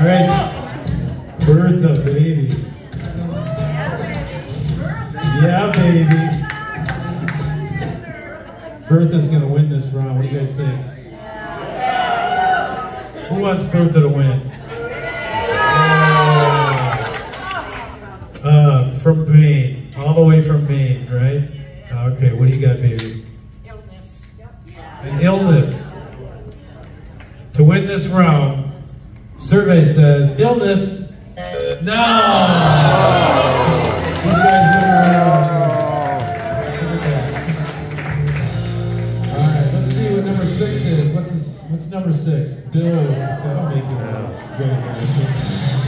All right. Bertha, baby. Yeah, baby. Bertha's going to win this round. What do you guys think? Who wants Bertha to win? From Maine. All the way from Maine, right? Okay, what do you got, baby? Illness. An illness. To win this round, survey says illness. No! These guys win around. Alright, let's see what number 6 is. What's number 6? Bill's. That'll make you laugh.